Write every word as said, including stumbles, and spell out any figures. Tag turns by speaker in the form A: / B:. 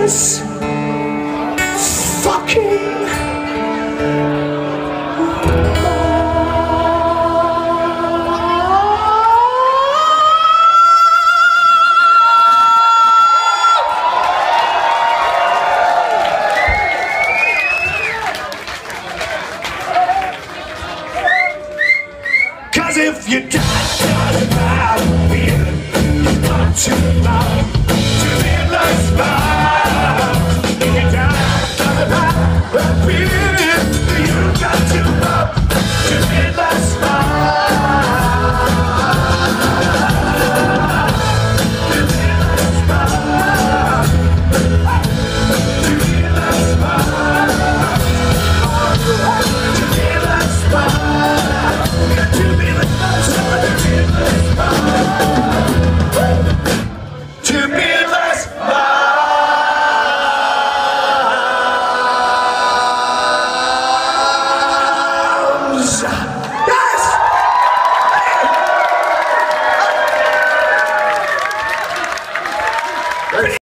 A: this fucking if you die, die, die, be it, you got to love, to live like smile. If you die, die, die, be it, you got to love, to live like smile. To live like smile. To live like smile. To live like smile. To be like to be less Yes!